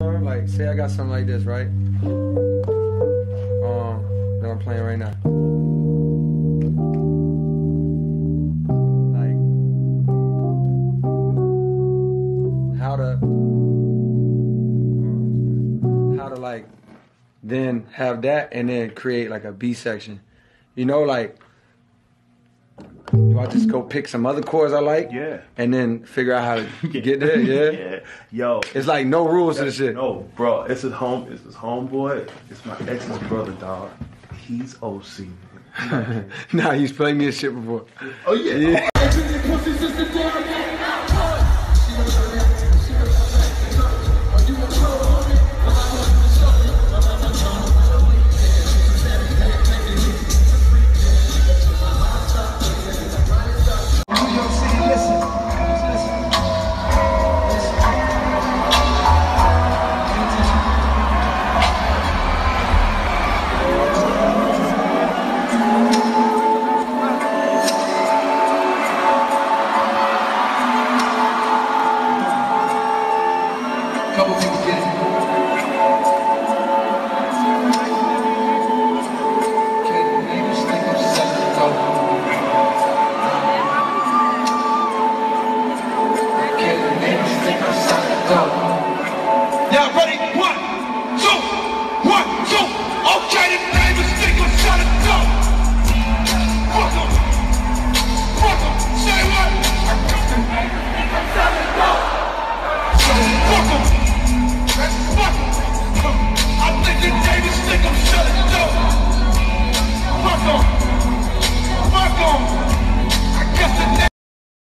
Like, say I got something like this, right? That I'm playing right now. Like, how to like, then have that and then create like a B section. You know, like, do I just go pick some other chords I like? Yeah. And then figure out how to get there? Yeah. Yeah. Yo. It's like no rules to this shit. No, bro. It's his homeboy. It's my ex's brother, dog. He's OC. Nah, he's played me this shit before. Oh, yeah. Y'all ready?